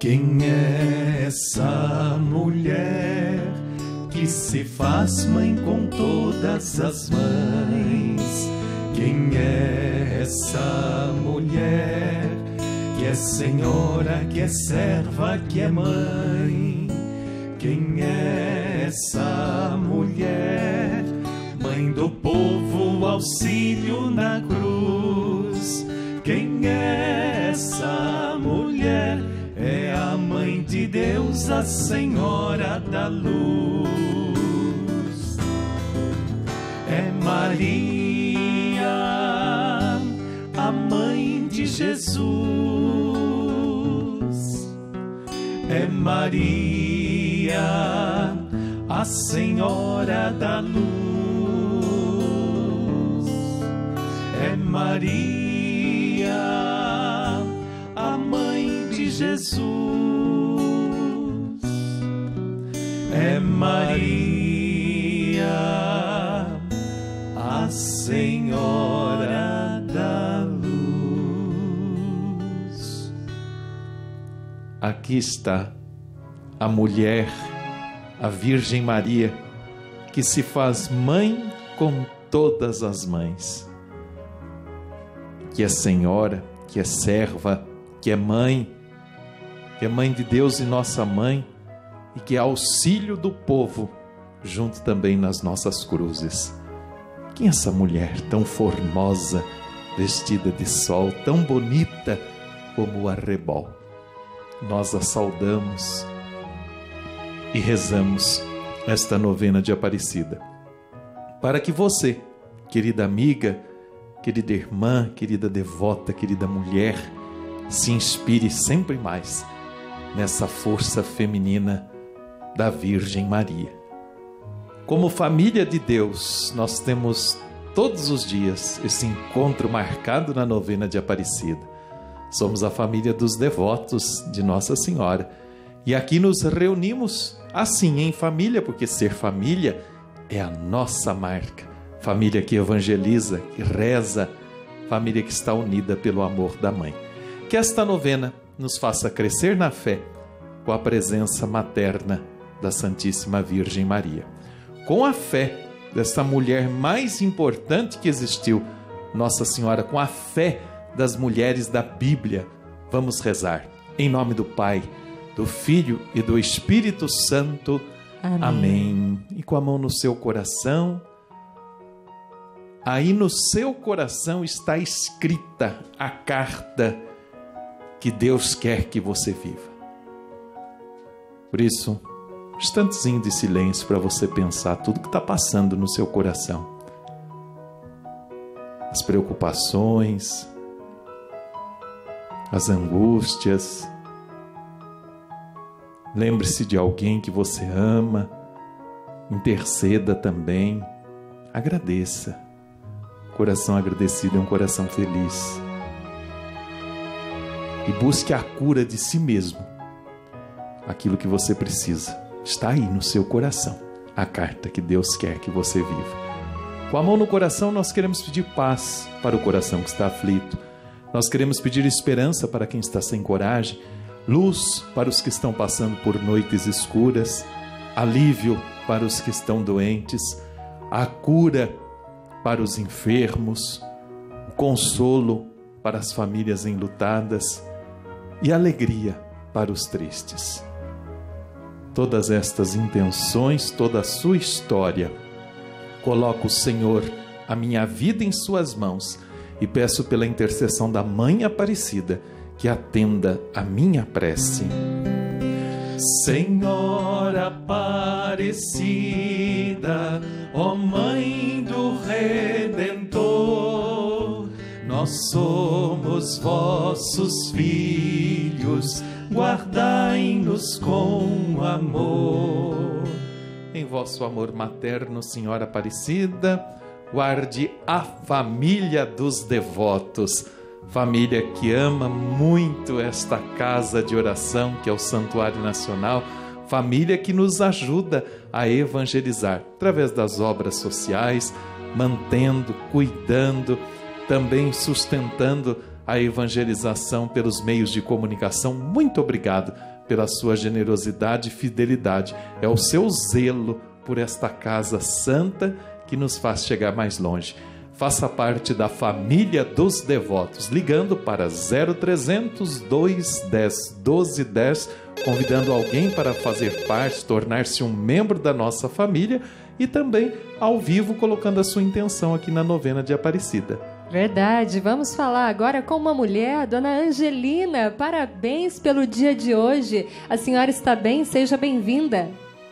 Quem é essa mulher que se faz mãe com todas as mães? Quem é essa mulher que é senhora, que é serva, que é mãe? Quem é essa mulher, mãe do povo, auxílio na cruz? Quem é essa mulher? É a mãe de Deus, a Senhora da luz. É Maria, a mãe de Jesus. É Maria, a Senhora da luz. É Maria, a mãe de Jesus. É Maria, a Senhora da luz. Aqui está a mulher, a Virgem Maria, que se faz mãe com todas as mães, que é senhora, que é serva, que é mãe de Deus e nossa mãe, e que é auxílio do povo, junto também nas nossas cruzes. Quem é essa mulher tão formosa, vestida de sol, tão bonita como o arrebol? Nós a saudamos e rezamos esta novena de Aparecida, para que você, querida amiga, querida irmã, querida devota, querida mulher, se inspire sempre mais nessa força feminina da Virgem Maria. Como família de Deus, nós temos todos os dias esse encontro marcado na novena de Aparecida. Somos a família dos devotos de Nossa Senhora. E aqui nos reunimos assim, em família, porque ser família é a nossa marca. Família que evangeliza, que reza, família que está unida pelo amor da mãe. Que esta novena nos faça crescer na fé com a presença materna da Santíssima Virgem Maria. Com a fé dessa mulher mais importante que existiu, Nossa Senhora, com a fé das mulheres da Bíblia, vamos rezar. Em nome do Pai, do Filho e do Espírito Santo. Amém. Amém. E com a mão no seu coração, aí no seu coração está escrita a carta que Deus quer que você viva. Por isso, um instantezinho de silêncio para você pensar tudo que está passando no seu coração. As preocupações, as angústias. Lembre-se de alguém que você ama, interceda também, agradeça. Coração agradecido é um coração feliz. E busque a cura de si mesmo. Aquilo que você precisa está aí no seu coração, a carta que Deus quer que você viva. Com a mão no coração, nós queremos pedir paz para o coração que está aflito. Nós queremos pedir esperança para quem está sem coragem, luz para os que estão passando por noites escuras, alívio para os que estão doentes, a cura para os enfermos, o consolo para as famílias enlutadas e alegria para os tristes. Todas estas intenções, toda a sua história, coloco, Senhor, a minha vida em suas mãos e peço pela intercessão da Mãe Aparecida que atenda a minha prece. Senhora Aparecida, ó Mãe do Redentor, nós somos vossos filhos, guardai-nos com amor. Em vosso amor materno, Senhora Aparecida, guarde a família dos devotos, família que ama muito esta casa de oração que é o Santuário Nacional, família que nos ajuda a evangelizar através das obras sociais, mantendo, cuidando, também sustentando a evangelização pelos meios de comunicação. Muito obrigado pela sua generosidade e fidelidade. É o seu zelo por esta casa santa que nos faz chegar mais longe. Faça parte da família dos devotos, ligando para 0300 210 1210, convidando alguém para fazer parte, tornar-se um membro da nossa família, e também ao vivo colocando a sua intenção aqui na novena de Aparecida. Verdade. Vamos falar agora com uma mulher, Dona Angelina. Parabéns pelo dia de hoje. A senhora está bem? Seja bem-vinda.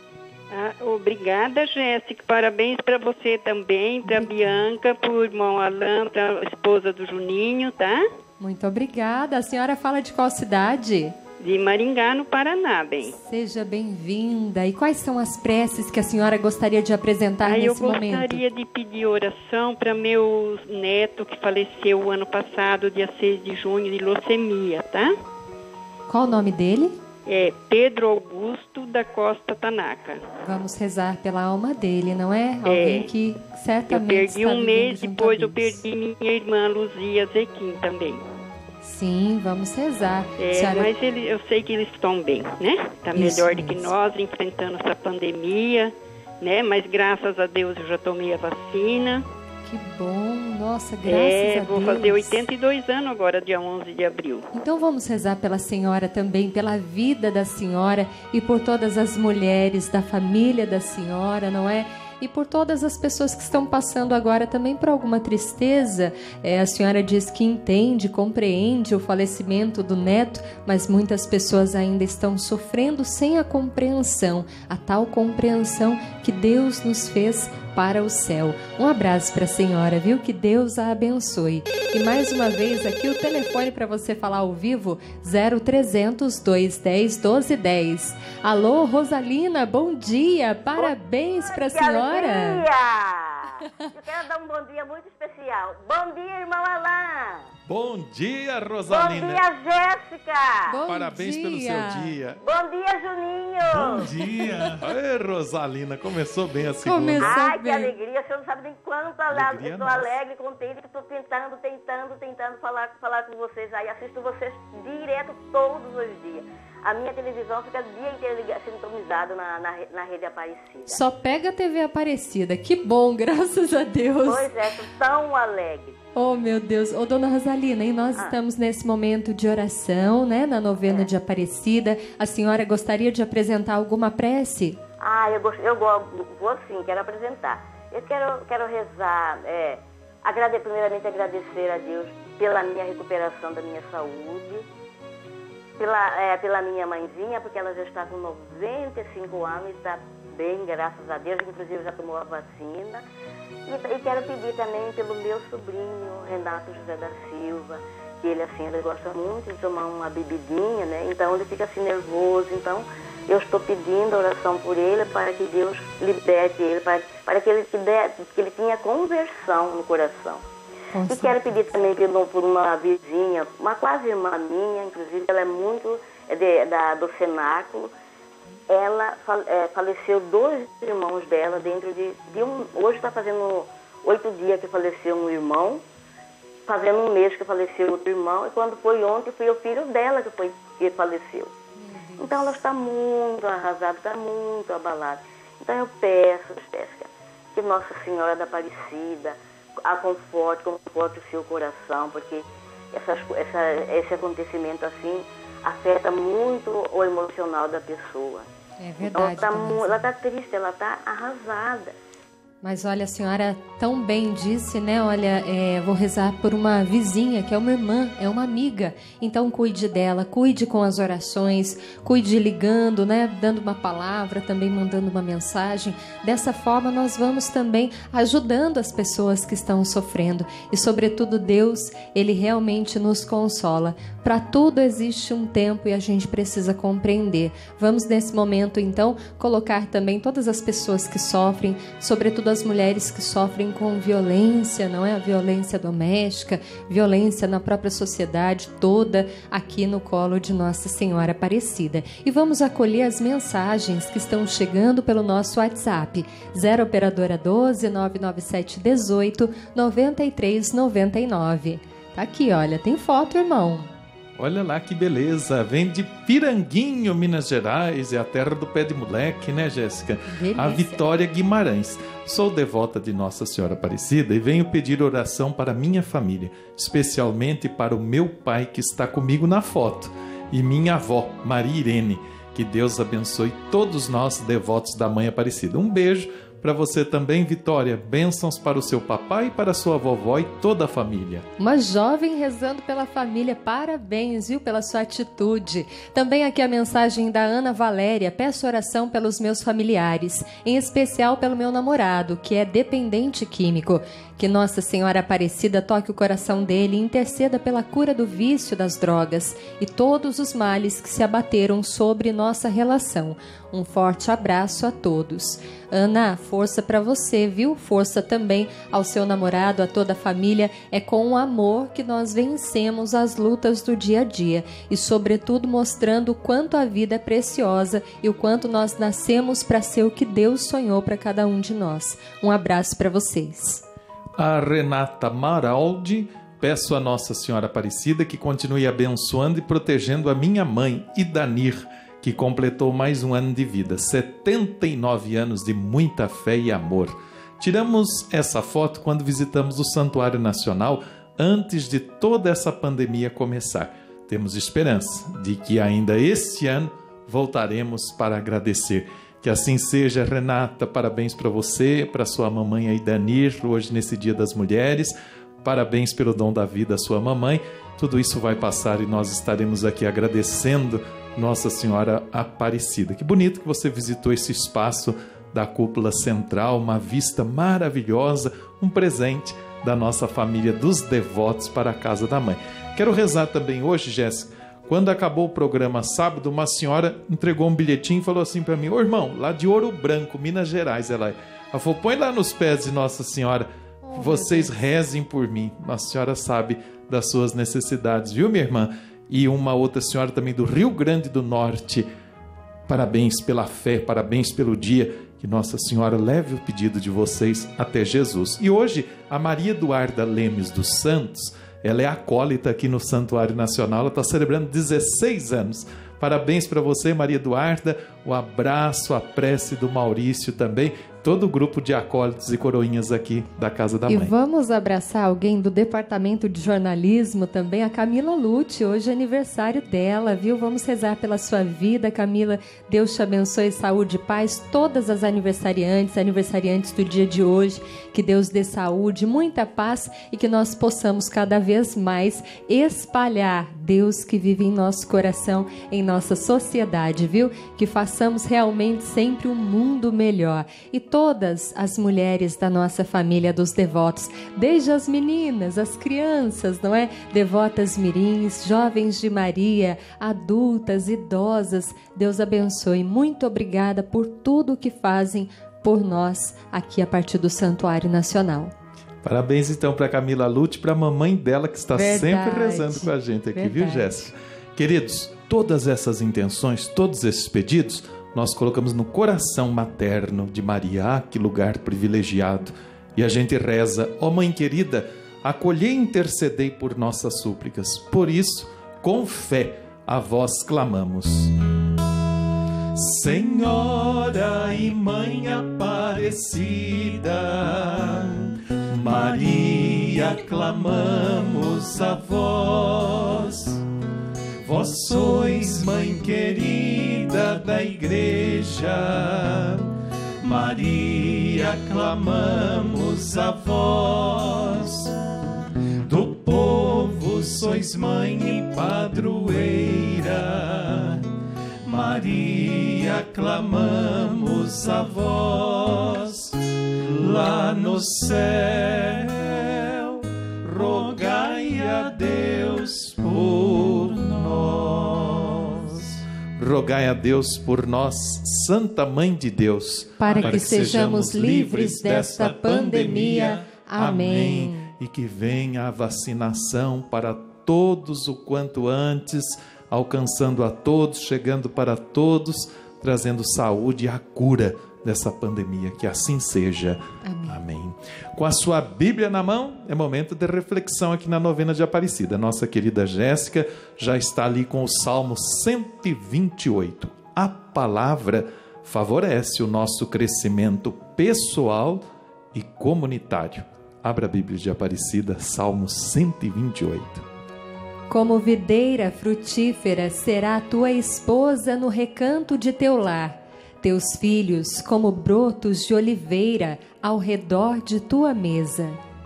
Obrigada, Jéssica. Parabéns para você também, para a Bianca, para o irmão Alain, para a esposa do Juninho, tá? Muito obrigada. A senhora fala de qual cidade? De Maringá, no Paraná, bem. Seja bem-vinda. E quais são as preces que a senhora gostaria de apresentar nesse momento? Eu gostaria de pedir oração para meu neto que faleceu o ano passado, dia 6 de junho, de leucemia, tá? Qual o nome dele? É Pedro Augusto da Costa Tanaka. Vamos rezar pela alma dele, não é? Alguém que certamente eu perdi um mês, depois eu perdi minha irmã Luzia Zequim também. Sim, vamos rezar. Mas eu sei que eles estão bem, né? Está melhor do que nós, enfrentando essa pandemia, né? Mas graças a Deus eu já tomei a vacina. Que bom, nossa, graças a Deus. Vou fazer 82 anos agora, dia 11 de abril. Então vamos rezar pela senhora também, pela vida da senhora e por todas as mulheres da família da senhora, não é? E por todas as pessoas que estão passando agora também por alguma tristeza. A senhora diz que entende, compreende o falecimento do neto, mas muitas pessoas ainda estão sofrendo sem a compreensão, a tal compreensão que Deus nos fez para o céu. Um abraço para a senhora, viu? Que Deus a abençoe. E mais uma vez aqui o telefone para você falar ao vivo, 0300 210 1210. Alô, Rosalina, bom dia, parabéns para a senhora. Eu quero dar um bom dia muito especial. Bom dia, irmão Alain. Bom dia, Rosalina. Bom dia, Jéssica. Bom Parabéns dia. pelo seu dia. Bom dia, Juninho. Bom dia. Ê, Rosalina, começou bem a segunda. Ai, que bem. alegria. Você não sabe nem quanto Alegria estou nossa. alegre, contente, que estou tentando falar com vocês aí. Assisto vocês direto todos os dias. A minha televisão fica o dia inteiro sintonizada na rede Aparecida. Só pega a TV Aparecida. Que bom, graças a Deus. Pois é, estou tão alegre. Oh, meu Deus. Ô, dona Rosalina, e nós estamos nesse momento de oração, né? Na novena de Aparecida. A senhora gostaria de apresentar alguma prece? Eu vou sim, quero apresentar. Eu quero rezar, primeiramente agradecer a Deus pela minha recuperação da minha saúde, pela minha mãezinha, porque ela já está com 95 anos e está bem, graças a Deus, inclusive já tomou a vacina. E quero pedir também pelo meu sobrinho, Renato José da Silva, que ele gosta muito de tomar uma bebidinha, né? Então ele fica assim nervoso. Então eu estou pedindo oração por ele para que Deus liberte ele, para que ele tenha conversão no coração. E quero pedir também por uma vizinha, uma quase irmã minha, inclusive ela é muito do cenáculo. Ela faleceu 2 irmãos dela dentro de hoje está fazendo 8 dias que faleceu um irmão, fazendo um mês que faleceu outro irmão, e quando foi ontem foi o filho dela que faleceu. Então ela está muito arrasada, está muito abalada. Então eu peço, Jéssica, que Nossa Senhora da Aparecida a conforte o seu coração, porque esse acontecimento assim afeta muito o emocional da pessoa. É verdade. Então, ela está triste, ela está arrasada. Mas olha, a senhora tão bem disse, né? Olha, vou rezar por uma vizinha, que é uma irmã, é uma amiga. Então cuide dela, cuide com as orações, cuide ligando, né? Dando uma palavra, também mandando uma mensagem. Dessa forma nós vamos também ajudando as pessoas que estão sofrendo. E sobretudo Deus, Ele realmente nos consola. Para tudo existe um tempo e a gente precisa compreender. Vamos nesse momento então colocar também todas as pessoas que sofrem, sobretudo as mulheres que sofrem com violência, não é? A violência doméstica, violência na própria sociedade toda, aqui no colo de Nossa Senhora Aparecida. E vamos acolher as mensagens que estão chegando pelo nosso WhatsApp, 0 operadora 12 997 18 93 99. Tá aqui, olha, tem foto, irmão. Olha lá que beleza, vem de Piranguinho, Minas Gerais, é a terra do pé de moleque, né, Jéssica? Delícia. A Vitória Guimarães. Sou devota de Nossa Senhora Aparecida e venho pedir oração para minha família, especialmente para o meu pai que está comigo na foto e minha avó, Maria Irene. Que Deus abençoe todos nós devotos da Mãe Aparecida. Um beijo para você também, Vitória. Bênçãos para o seu papai e para a sua vovó e toda a família. Uma jovem rezando pela família. Parabéns, viu, pela sua atitude. Também aqui a mensagem da Ana Valéria. Peço oração pelos meus familiares, em especial pelo meu namorado, que é dependente químico. Que Nossa Senhora Aparecida toque o coração dele e interceda pela cura do vício das drogas e todos os males que se abateram sobre nossa relação. Um forte abraço a todos. Ana, força para você, viu? Força também ao seu namorado, a toda a família. É com o amor que nós vencemos as lutas do dia a dia e, sobretudo, mostrando o quanto a vida é preciosa e o quanto nós nascemos para ser o que Deus sonhou para cada um de nós. Um abraço para vocês. A Renata Maraldi, peço a Nossa Senhora Aparecida que continue abençoando e protegendo a minha mãe, Idanir, que completou mais um ano de vida, 79 anos de muita fé e amor. Tiramos essa foto quando visitamos o Santuário Nacional antes de toda essa pandemia começar. Temos esperança de que ainda este ano voltaremos para agradecer. Que assim seja, Renata. Parabéns para você, para sua mamãe Idanir, hoje nesse Dia das Mulheres. Parabéns pelo dom da vida à sua mamãe. Tudo isso vai passar e nós estaremos aqui agradecendo Nossa Senhora Aparecida. Que bonito que você visitou esse espaço da cúpula central, uma vista maravilhosa, um presente da nossa família dos devotos para a casa da mãe. Quero rezar também hoje, Jéssica. Quando acabou o programa sábado, uma senhora entregou um bilhetinho e falou assim para mim: ô irmão, lá de Ouro Branco, Minas Gerais, ela falou, põe lá nos pés de Nossa Senhora, vocês rezem por mim. Nossa Senhora sabe das suas necessidades, viu, minha irmã? E uma outra senhora também do Rio Grande do Norte, parabéns pela fé, parabéns pelo dia, que Nossa Senhora leve o pedido de vocês até Jesus. E hoje, a Maria Eduarda Lemes dos Santos, ela é acólita aqui no Santuário Nacional, ela está celebrando 16 anos. Parabéns para você, Maria Eduarda, o abraço, a prece do Maurício também, todo o grupo de acólitos e coroinhas aqui da Casa da Mãe. E vamos abraçar alguém do Departamento de Jornalismo também, a Camila Lute, hoje é aniversário dela, viu? Vamos rezar pela sua vida, Camila, Deus te abençoe, saúde e paz, todas as aniversariantes do dia de hoje, que Deus dê saúde, muita paz e que nós possamos cada vez mais espalhar Deus que vive em nosso coração, em nossa sociedade, viu? Que façamos realmente sempre um mundo melhor. E todas as mulheres da nossa família dos devotos, desde as meninas, as crianças, não é? Devotas mirins, jovens de Maria, adultas, idosas, Deus abençoe. Muito obrigada por tudo que fazem por nós aqui a partir do Santuário Nacional. Parabéns então para Camila Lute, para a mamãe dela que está sempre rezando com a gente aqui, viu, Jéssica? Queridos, todas essas intenções, todos esses pedidos, nós colocamos no coração materno de Maria. Ah, que lugar privilegiado! E a gente reza: ó Mãe querida, acolhei e intercedei por nossas súplicas. Por isso, com fé, a vós clamamos. Senhora e Mãe Aparecida, Maria, clamamos a vós. Vós sois Mãe querida da Igreja, Maria, clamamos a vós. Do povo sois Mãe e Padroeira, Maria, clamamos a vós. Lá no céu, rogai a Deus por nós. Rogai a Deus por nós, Santa Mãe de Deus, para que sejamos livres desta pandemia. Amém. E que venha a vacinação para todos o quanto antes, alcançando a todos, chegando para todos, trazendo saúde e a cura dessa pandemia. Que assim seja. Amém. Amém. Com a sua Bíblia na mão, é momento de reflexão aqui na novena de Aparecida. Nossa querida Jéssica já está ali com o Salmo 128. A palavra favorece o nosso crescimento pessoal e comunitário. Abra a Bíblia de Aparecida, Salmo 128. Como videira frutífera será a tua esposa no recanto de teu lar, teus filhos como brotos de oliveira ao redor de tua mesa.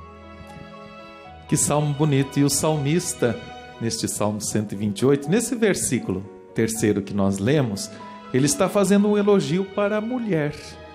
Que salmo bonito! E o salmista, neste Salmo 128, nesse versículo terceiro que nós lemos, ele está fazendo um elogio para a mulher.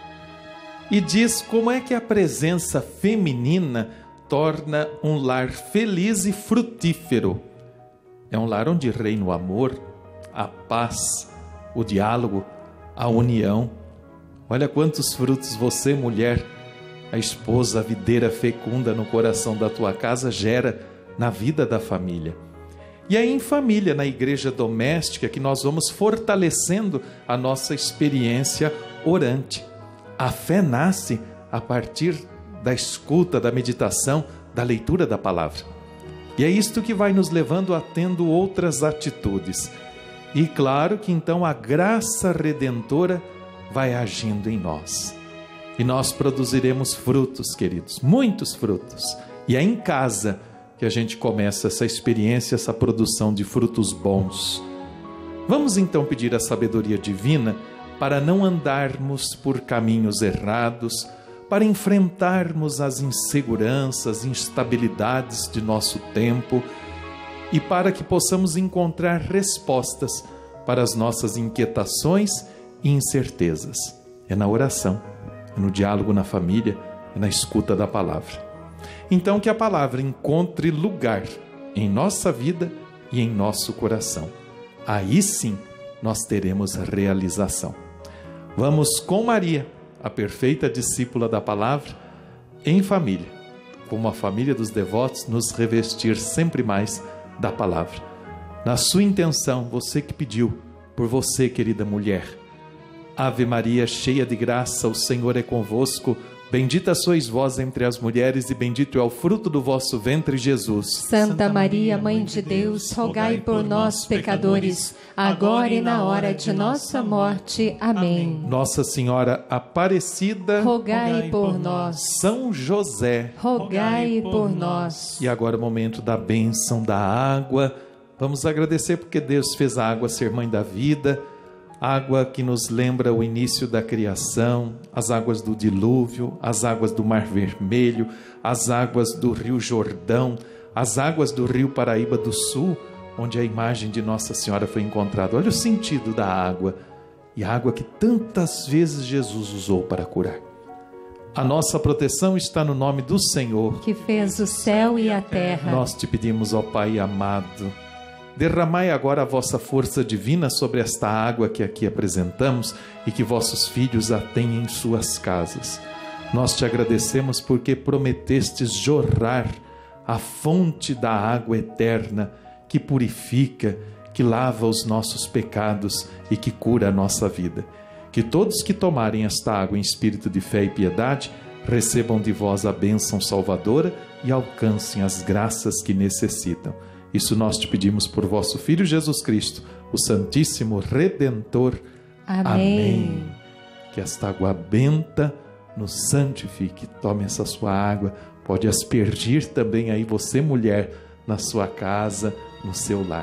E diz como é que a presença feminina torna um lar feliz e frutífero. É um lar onde reina o amor, a paz, o diálogo, a união. Olha quantos frutos você, mulher, a esposa, a videira fecunda no coração da tua casa, gera na vida da família. E é em família, na igreja doméstica, que nós vamos fortalecendo a nossa experiência orante. A fé nasce a partir da escuta, da meditação, da leitura da palavra. E é isto que vai nos levando a tendo outras atitudes. E claro que então a graça redentora vai agindo em nós. E nós produziremos frutos, queridos, muitos frutos. E é em casa que a gente começa essa experiência, essa produção de frutos bons. Vamos então pedir a sabedoria divina para não andarmos por caminhos errados, para enfrentarmos as inseguranças, instabilidades de nosso tempo e para que possamos encontrar respostas para as nossas inquietações e incertezas. É na oração, é no diálogo na família, é na escuta da palavra. Então que a palavra encontre lugar em nossa vida e em nosso coração. Aí sim nós teremos realização. Vamos com Maria, a perfeita discípula da palavra, em família, como a família dos devotos, nos revestir sempre mais da palavra. Na sua intenção, você que pediu, por você, querida mulher. Ave Maria, cheia de graça, o Senhor é convosco. Bendita sois vós entre as mulheres e bendito é o fruto do vosso ventre, Jesus. Santa Maria, Mãe de Deus, rogai por nós, pecadores, agora e na hora de nossa morte. Amém. Nossa Senhora Aparecida, rogai por nós. São José, rogai por nós. E agora o momento da bênção da água. Vamos agradecer porque Deus fez a água ser mãe da vida. Água que nos lembra o início da criação, as águas do dilúvio, as águas do Mar Vermelho, as águas do Rio Jordão, as águas do Rio Paraíba do Sul, onde a imagem de Nossa Senhora foi encontrada. Olha o sentido da água, e a água que tantas vezes Jesus usou para curar. A nossa proteção está no nome do Senhor, que fez o céu e a terra. Nós te pedimos, ó Pai amado, derramai agora a vossa força divina sobre esta água que aqui apresentamos e que vossos filhos a tenham em suas casas. Nós te agradecemos porque prometestes jorrar a fonte da água eterna que purifica, que lava os nossos pecados e que cura a nossa vida. Que todos que tomarem esta água em espírito de fé e piedade recebam de vós a bênção salvadora e alcancem as graças que necessitam. Isso nós te pedimos por vosso Filho Jesus Cristo, o Santíssimo Redentor. Amém. Amém. Que esta água benta nos santifique. Tome essa sua água. Pode aspergir também aí você, mulher, na sua casa, no seu lar.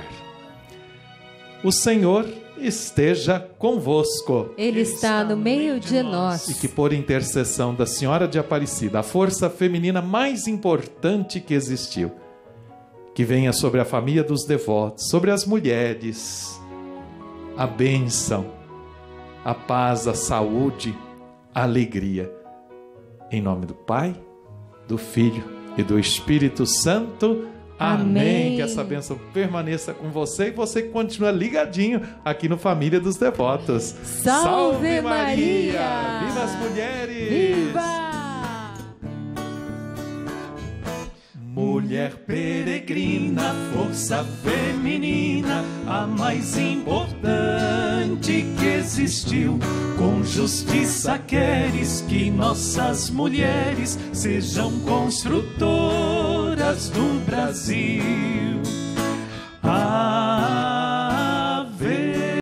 O Senhor esteja convosco. Ele está no meio de nós. E que por intercessão da Senhora de Aparecida, a força feminina mais importante que existiu, que venha sobre a família dos devotos, sobre as mulheres, a bênção, a paz, a saúde, a alegria. Em nome do Pai, do Filho e do Espírito Santo. Amém. Que essa bênção permaneça com você e você continua ligadinho aqui no Família dos Devotos. Salve Maria! Viva as mulheres! Viva! Mulher peregrina, força feminina, a mais importante que resistiu. Com justiça queres que nossas mulheres sejam construtoras do Brasil.